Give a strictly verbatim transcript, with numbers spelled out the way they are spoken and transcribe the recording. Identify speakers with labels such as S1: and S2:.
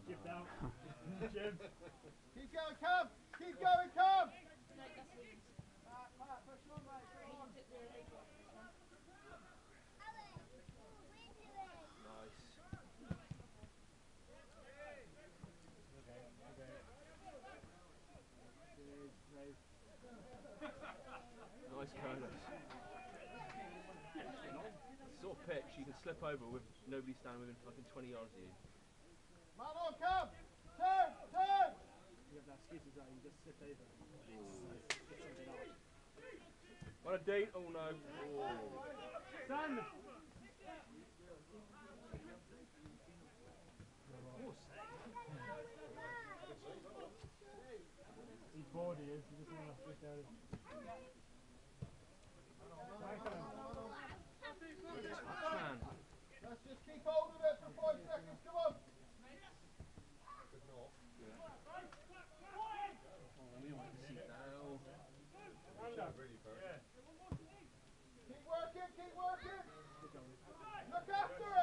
S1: Chipped out. Jim.
S2: Keep going, Cam! Keep going, Cam!
S3: No, that's Higgins.
S2: Pat, Pat, push on, mate, push
S3: Higgins
S2: on.
S3: took the late one for this one.
S4: Nice.
S1: Okay, okay. Nice.
S4: Nice curlers. Sort of pitch, you can slip over with nobody standing within fucking twenty yards of you.
S2: Man on, Cam! Turn, turn!
S1: You have that skitty guy, you just slip over. Get something out.
S4: On a date? Oh no. Oh.
S1: Stand! He's bored, he is. He just want to switch out.
S4: Man.
S2: Let's just keep hold of it for five seconds, come on! Keep working, keep working! Look after